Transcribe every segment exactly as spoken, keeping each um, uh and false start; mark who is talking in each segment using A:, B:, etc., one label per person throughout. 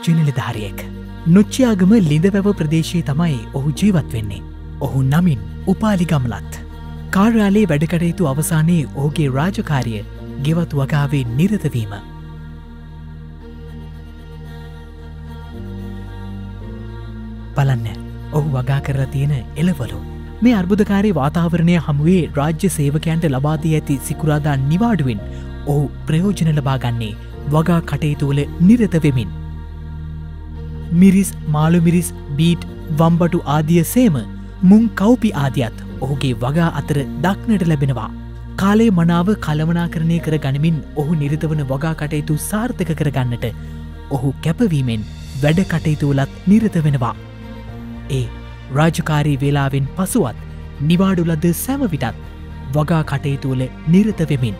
A: රාජ්‍ය නිලධාරියෙක්. නොච්චියාගම ලිඳවැව ප්‍රදේශයේ තමයි ඔහු ජීවත් වෙන්නේ. ඔහු නමින් උපාලි ගමලත්. කාර්යාලයේ වැඩකටයුතු අවසානයේ ඔහුගේ රාජකාරිය ගෙවත් වගාවේ නිරතවීම. බලන්න ඔහු වගා කරලා තියෙන එළවලු. මේ අර්බුදකාරී වාතාවරණය හමුවේ රාජ්‍ය සේවකයන්ට ලබාදී ඇති සිකුරාදා නිවාඩුවෙන් ඔහු ප්‍රයෝජන ලබාගන්නේ වගා කටයුතුවල නිරත වෙමින්. මිරිස් මාළු මිරිස් බීට් වම්බටු ආදිය සේම මුං කව්පි ආදියත් ඔහුගේ වගා අතර දක්නට ලැබෙනවා. කාලේ මනාව කළමනාකරණය කර ගනිමින් ඔහු නිරතවන වගා කටයුතු සාර්ථක කරගන්නට ඔහු කැපවීමෙන් වැඩ කටයුතුවලත් නිරත වෙනවා. ඒ රාජකාරී වෙලාවෙන් පසුවත් නිවාඩුලද සැමවිටත් වගා කටයුතුවල නිරත වෙමින්.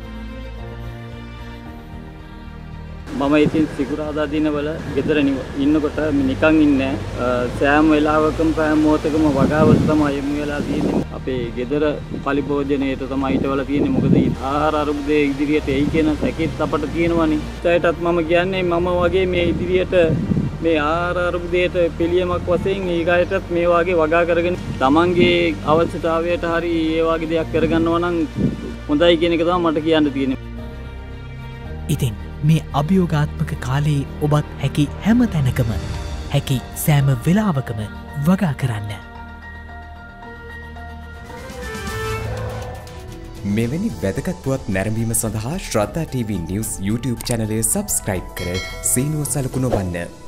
B: මම ඉතින් සිකුරාදා දිනවල ගෙදර ඉන්නකොට නිකන් ඉන්නේ සෑම වෙලාවකම පෑම මොහොතකම වගාවට තමයි යමු වෙලා තියෙන්නේ. අපේ ගෙදර පරිභෝජනයේට තමයි ඊටවල තියෙන්නේ. මොකද ආහාර අරුබුදේ ඉදිරියට එයි කියන සැකෙත් අපට තියෙනවනේ. ඒකටත් මම කියන්නේ මම වගේ මේ ඉදිරියට මේ ආහාර අරුබුදයට පිළියමක් වශයෙන් ඊගායටත් මේ වගේ වගා කරගෙන තමන්ගේ අවශ්‍යතාවයට හරි ඒ වගේ දෙයක් කරගන්නවා නම් හොඳයි කියන එක තමයි මට කියන්න තියෙන්නේ.
A: ඉතින් මේ අභියෝගාත්මක කාලයේ ඔබත් හැකි හැම තැනකම හැකි සෑම වෙලාවකම වගා කරන්න.
C: මෙවැනි වැදගත් පුවත් නැරඹීම සඳහා ශ්‍රද්ධා ටීවී නිවුස් YouTube චැනලය සබ්ස්ක්‍රයිබ් කර සීනුව සලකුණ වන්න.